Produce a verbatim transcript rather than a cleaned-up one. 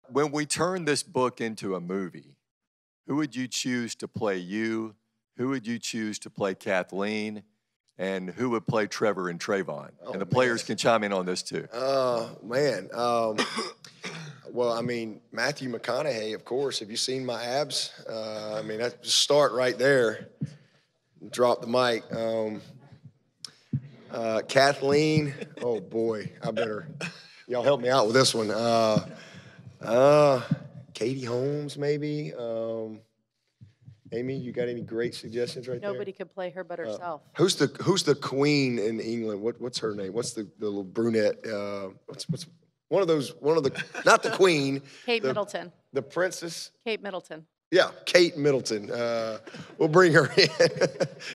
when we turn this book into a movie, who would you choose to play you? Who would you choose to play Kathleen? And who would play Trevor and Trayvon? Oh, and the players man. can chime in on this too. Oh, man. Um, well, I mean, Matthew McConaughey, of course. Have you seen my abs? Uh, I mean, that just start right there. Drop the mic. Um, uh, Kathleen. Oh, boy. I better, y'all help me out with this one. Uh, uh, Katie Holmes, maybe. Um, Amy, you got any great suggestions right there? Nobody could play her but herself. Uh, who's the Who's the queen in England? What What's her name? What's the, the little brunette? Uh, what's What's one of those? One of the not the queen. Kate the, Middleton. The princess. Kate Middleton. Yeah, Kate Middleton. Uh, we'll bring her in.